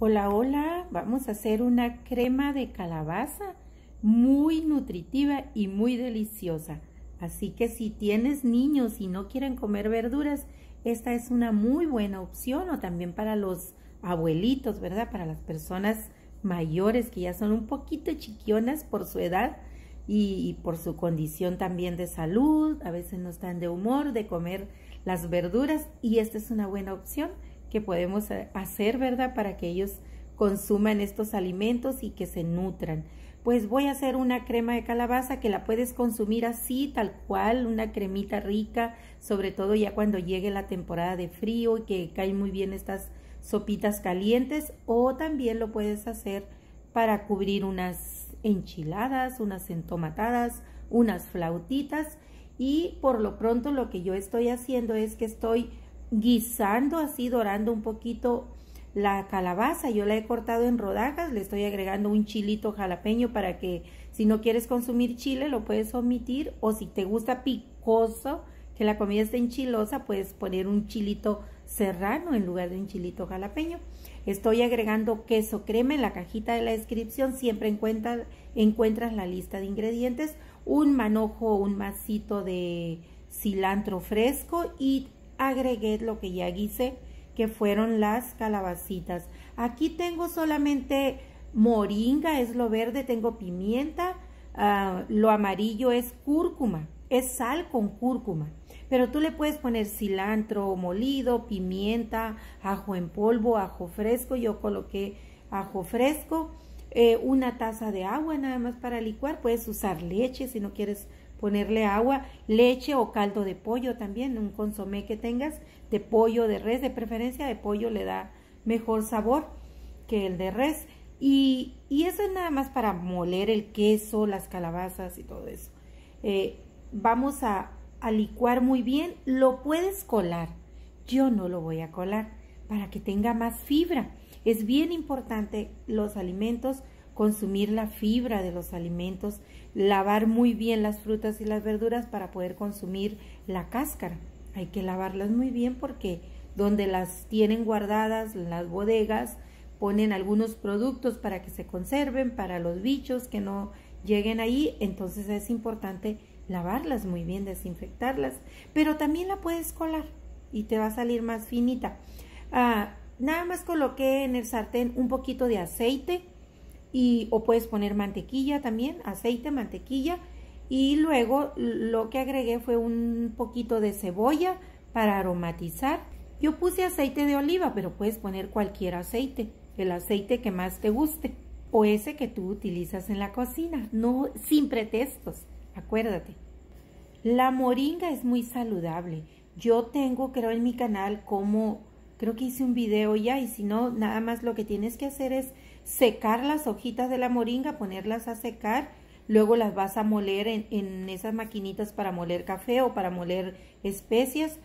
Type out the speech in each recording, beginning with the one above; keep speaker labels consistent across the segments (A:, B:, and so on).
A: Hola, hola, vamos a hacer una crema de calabaza muy nutritiva y muy deliciosa. Así que si tienes niños y no quieren comer verduras, esta es una muy buena opción, o también para los abuelitos, ¿verdad? Para las personas mayores que ya son un poquito chiquionas por su edad y por su condición también de salud. A veces no están de humor de comer las verduras y esta es una buena opción que podemos hacer, ¿verdad? Para que ellos consuman estos alimentos y que se nutran. Pues voy a hacer una crema de calabaza que la puedes consumir así, tal cual, una cremita rica, sobre todo ya cuando llegue la temporada de frío y que caen muy bien estas sopitas calientes, o también lo puedes hacer para cubrir unas enchiladas, unas entomatadas, unas flautitas. Y por lo pronto lo que yo estoy haciendo es que estoy guisando así, dorando un poquito la calabaza. Yo la he cortado en rodajas, le estoy agregando un chilito jalapeño para que si no quieres consumir chile lo puedes omitir, o si te gusta picoso, que la comida esté enchilosa, puedes poner un chilito serrano en lugar de un chilito jalapeño. Estoy agregando queso crema. En la cajita de la descripción siempre encuentras la lista de ingredientes, un manojo, un masito de cilantro fresco, y agregué lo que ya guisé, que fueron las calabacitas. Aquí tengo solamente moringa, es lo verde, tengo pimienta, lo amarillo es cúrcuma, es sal con cúrcuma, pero tú le puedes poner cilantro molido, pimienta, ajo en polvo, ajo fresco. Yo coloqué ajo fresco, una taza de agua nada más para licuar. Puedes usar leche si no quieres ponerle agua, leche o caldo de pollo también, un consomé que tengas de pollo, de res, de preferencia de pollo le da mejor sabor que el de res. Y eso es nada más para moler el queso, las calabazas y todo eso. Vamos a licuar muy bien. Lo puedes colar, yo no lo voy a colar para que tenga más fibra. Es bien importante los alimentos, consumir la fibra de los alimentos, lavar muy bien las frutas y las verduras para poder consumir la cáscara. Hay que lavarlas muy bien porque donde las tienen guardadas, las bodegas, ponen algunos productos para que se conserven, para los bichos que no lleguen ahí. Entonces es importante lavarlas muy bien, desinfectarlas, pero también la puedes colar y te va a salir más finita. Nada más coloqué en el sartén un poquito de aceite, o puedes poner mantequilla también, aceite, mantequilla, y luego lo que agregué fue un poquito de cebolla para aromatizar. Yo puse aceite de oliva, pero puedes poner cualquier aceite, el aceite que más te guste o ese que tú utilizas en la cocina, no sin pretextos, acuérdate. La moringa es muy saludable. Yo tengo, creo, en mi canal creo que hice un video ya, y si no, nada más lo que tienes que hacer es secar las hojitas de la moringa, ponerlas a secar, luego las vas a moler en esas maquinitas para moler café o para moler especias,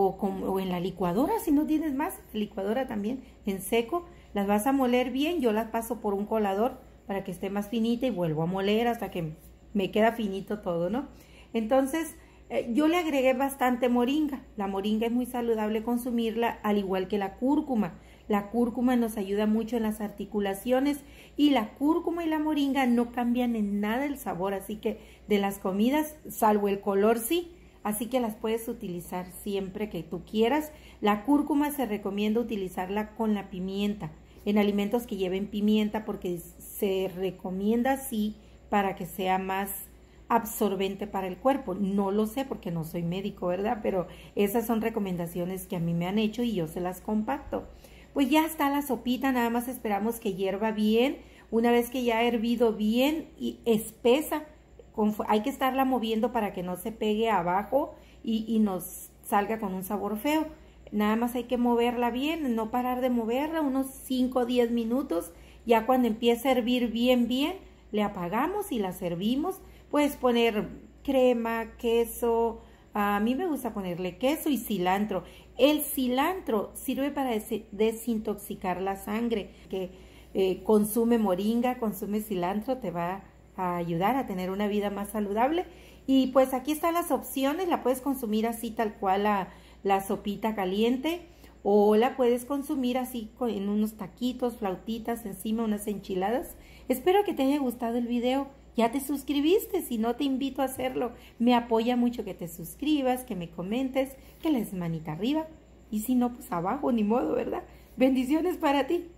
A: o en la licuadora, si no tienes más, licuadora también, en seco, las vas a moler bien. Yo las paso por un colador para que esté más finita y vuelvo a moler hasta que me queda finito todo, ¿no? Entonces, yo le agregué bastante moringa. La moringa es muy saludable consumirla, al igual que la cúrcuma. La cúrcuma nos ayuda mucho en las articulaciones, y la cúrcuma y la moringa no cambian en nada el sabor, así que de las comidas, salvo el color sí, así que las puedes utilizar siempre que tú quieras. La cúrcuma se recomienda utilizarla con la pimienta, en alimentos que lleven pimienta, porque se recomienda así para que sea más absorbente para el cuerpo. No lo sé porque no soy médico, ¿verdad? Pero esas son recomendaciones que a mí me han hecho y yo se las comparto. Pues ya está la sopita, nada más esperamos que hierva bien. Una vez que ya ha hervido bien y espesa, hay que estarla moviendo para que no se pegue abajo y nos salga con un sabor feo. Nada más hay que moverla bien, no parar de moverla, unos 5 o 10 minutos. Ya cuando empiece a hervir bien, le apagamos y la servimos. Puedes poner crema, queso. A mí me gusta ponerle queso y cilantro. El cilantro sirve para desintoxicar la sangre. Que consume moringa, consume cilantro, te va a ayudar a tener una vida más saludable. Y pues aquí están las opciones. La puedes consumir así tal cual la sopita caliente, o la puedes consumir así en unos taquitos, flautitas, encima unas enchiladas. Espero que te haya gustado el video. ¿Ya te suscribiste? Si no, te invito a hacerlo. Me apoya mucho que te suscribas, que me comentes, que le des manita arriba. Y si no, pues abajo, ni modo, ¿verdad? Bendiciones para ti.